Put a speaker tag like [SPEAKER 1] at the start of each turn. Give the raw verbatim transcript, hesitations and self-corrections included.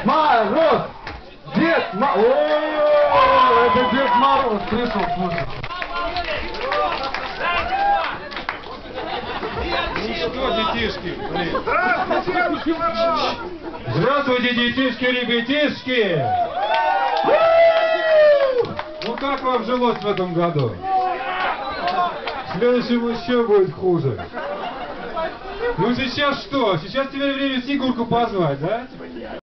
[SPEAKER 1] Мороз! Дед Мороз! О, это Дед Мороз пришел, слушай.
[SPEAKER 2] Ну что, детишки, блин.
[SPEAKER 3] Здравствуйте, Мороз!
[SPEAKER 2] Здравствуйте, детишки, ребятишки! Ну как вам жилось в этом году? В следующем еще будет хуже. Ну сейчас что? Сейчас теперь время Снегурку позвать, да?